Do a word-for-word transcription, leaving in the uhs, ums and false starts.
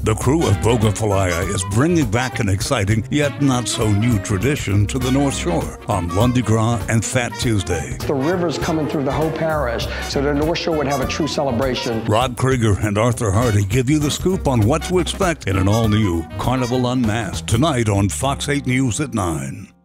The crew of Bogafalaya is bringing back an exciting yet not so new tradition to the North Shore on Lundi Gras and Fat Tuesday. The river's coming through the whole parish, so the North Shore would have a true celebration. Rod Krieger and Arthur Hardy give you the scoop on what to expect in an all-new Carnival Unmasked tonight on Fox eight News at nine.